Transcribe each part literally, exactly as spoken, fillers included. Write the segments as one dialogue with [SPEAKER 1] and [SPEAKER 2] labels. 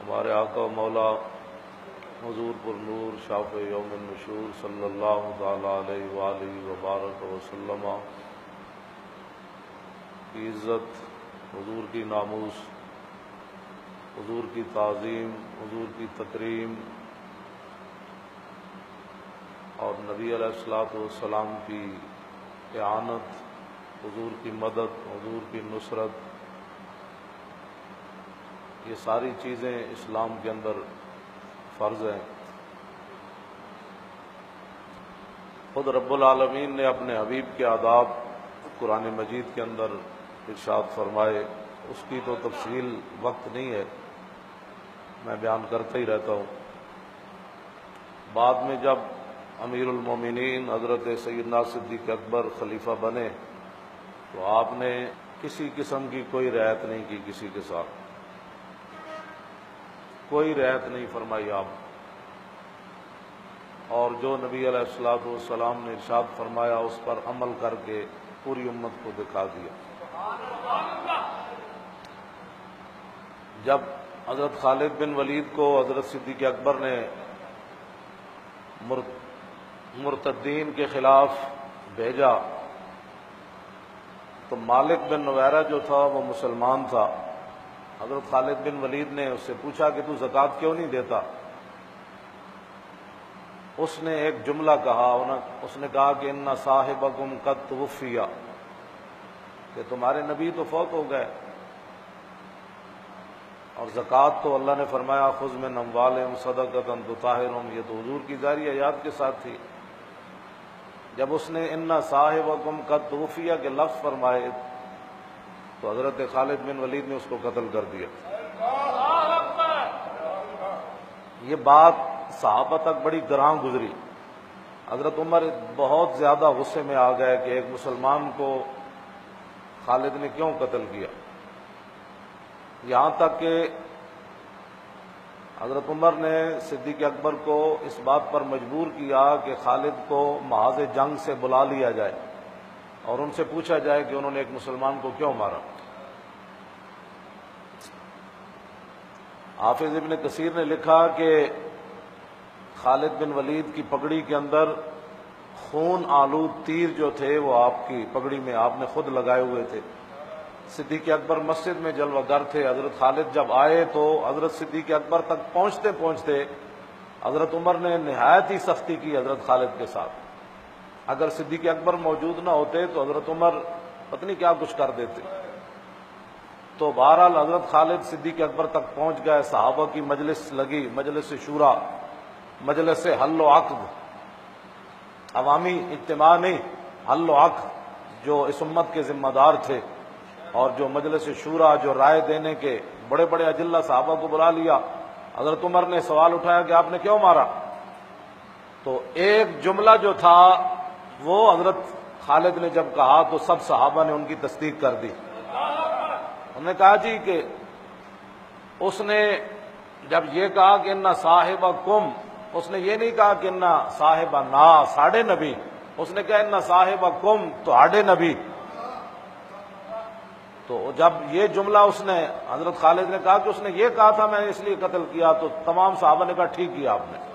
[SPEAKER 1] ہمارے آقا و مولا حضور پر نور شافع یوم النشور صلی اللہ تعالی علیہ وآلہ وبارک وسلم کی عزت، حضور کی ناموس، حضور کی تعظیم، حضور کی تکریم اور نبی علیہ الصلوۃ والسلام کی اعانت، حضور کی مدد، حضور کی نصرت، یہ ساری چیزیں اسلام کے اندر فرض ہیں۔ خود رب العالمین نے اپنے حبیب کے آداب قرآن مجید کے اندر ارشاد فرمائے، اس کی تو تفصیل وقت نہیں ہے، میں بیان کرتا ہی رہتا ہوں۔ بعد میں جب امیر المومنین حضرت سیدنا صدیق اکبر خلیفہ بنے تو آپ نے کسی قسم کی کوئی رعایت نہیں کی، کسی کے ساتھ کوئی رعایت نہیں فرمائی آپ، اور جو نبی علیہ الصلوۃ والسلام نے ارشاد فرمایا اس پر عمل کر کے پوری امت کو دکھا دیا۔ جب حضرت خالد بن ولید کو حضرت صدیق اکبر نے مرتدین کے خلاف بھیجا تو مالک بن نویرہ جو تھا وہ مسلمان تھا۔ حضرت خالد بن ولید نے اس سے پوچھا کہ تو زکوٰۃ کیوں نہیں دیتا؟ اس نے ایک جملہ کہا، اس نے کہا کہ ان صاحبکم قد توفی، کہ تمہارے نبی تو فوت ہو گئے، اور زکوٰۃ تو اللہ نے فرمایا خذ من اموالہم صدقۃ تطہرہم، یہ تو حضور کی جاری حیات کے ساتھ تھی۔ جب اس نے ان صاحبکم قد توفی کے لفظ فرمائے تو حضرت خالد بن ولید نے اس کو قتل کر دیا۔ یہ بات صحابہ تک بڑی گراں گزری۔ حضرت عمر بہت زیادہ غصے میں آ گئے کہ ایک مسلمان کو خالد نے کیوں قتل کیا، یہاں تک کہ حضرت عمر نے صدیق اکبر کو اس بات پر مجبور کیا کہ خالد کو محاذ جنگ سے بلا لیا جائے اور ان سے پوچھا جائے کہ انہوں نے ایک مسلمان کو کیوں مارا۔ حافظ ابن کثیر نے لکھا کہ خالد بن ولید کی پگڑی کے اندر خون آلود تیر جو تھے وہ آپ کی پگڑی میں آپ نے خود لگائے ہوئے تھے۔ صدیق اکبر مسجد میں جلوہ گر تھے، حضرت خالد جب آئے تو حضرت صدیق اکبر تک پہنچتے پہنچتے حضرت عمر نے نہایت ہی سختی کی حضرت خالد کے ساتھ۔ اگر صدیق اکبر موجود نہ ہوتے تو حضرت عمر پتہ نہیں کیا کچھ کر دیتے۔ تو بہرحال حضرت خالد صدیق اکبر تک پہنچ گئے، صحابہ کی مجلس لگی، مجلس شورا، مجلس حل و عقد، عوامی اجتماع نہیں، حل و عقد، جو اس امت کے ذمہ دار تھے، اور جو مجلس شورا جو رائے دینے کے بڑے بڑے اجلہ صحابہ کو بلا لیا۔ حضرت عمر نے سوال اٹھایا کہ آپ نے کیوں مارا؟ تو ایک جملہ جو تھا وہ حضرت خالد نے جب کہا تو سب صحابہ نے ان کی تصدیق کر دی۔ انہوں نے کہا جی کہ اس نے جب یہ کہا کہ انا صاحبکم، اس نے یہ نہیں کہا کہ انا صاحبنا ساڑھے نبی، اس نے کہا انا صاحبکم تو آڑے نبی۔ تو جب یہ جملہ اس نے حضرت خالد نے کہا کہ اس نے یہ کہا تھا میں نے اس لیے قتل کیا، تو تمام صحابہ نے کہا ٹھیک کیا آپ نے،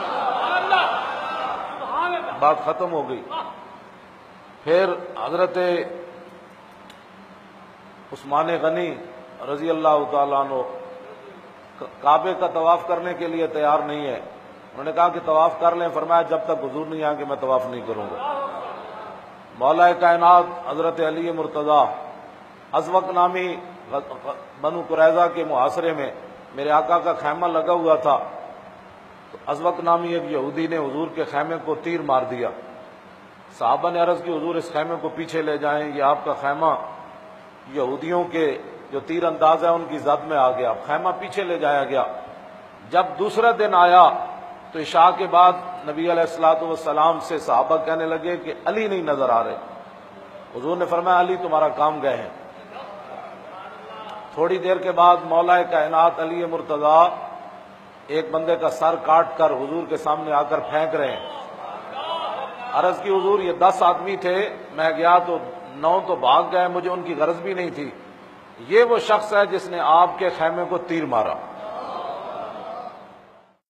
[SPEAKER 1] بات ختم ہو گئی۔ پھر حضرت عثمان غنی رضی اللہ تعالیٰ عنہ کعبے کا طواف کرنے کے لیے تیار نہیں ہے، انہوں نے کہا کہ طواف کر لیں، فرمایا جب تک حضور نہیں آئیں گے میں طواف نہیں کروں گا۔ مولا کائنات حضرت علی مرتضیٰ ازوق نامی بنو قریظہ کے محاصرے میں میرے آقا کا خیمہ لگا ہوا تھا، تو ازوق نامی ایک یہودی نے حضور کے خیمے کو تیر مار دیا۔ صحابہ نے عرض کی حضور اس خیمے کو پیچھے لے جائیں، یہ آپ کا خیمہ یہودیوں کے جو تیر انداز ہے ان کی زد میں آ گیا۔ خیمہ پیچھے لے جایا گیا۔ جب دوسرا دن آیا تو عشاء کے بعد نبی علیہ الصلوۃ والسلام سے صحابہ کہنے لگے کہ علی نہیں نظر آ رہے۔ حضور نے فرمایا علی تمہارا کام گئے ہیں۔ تھوڑی دیر کے بعد مولا کائنات علی مرتضیٰ ایک بندے کا سر کاٹ کر حضور کے سامنے آ کر پھینک رہے ہیں۔ عرض کی حضور یہ دس آدمی تھے، میں گیا تو نو تو بھاگ گئے، مجھے ان کی غرض بھی نہیں تھی، یہ وہ شخص ہے جس نے آپ کے خیمے کو تیر مارا۔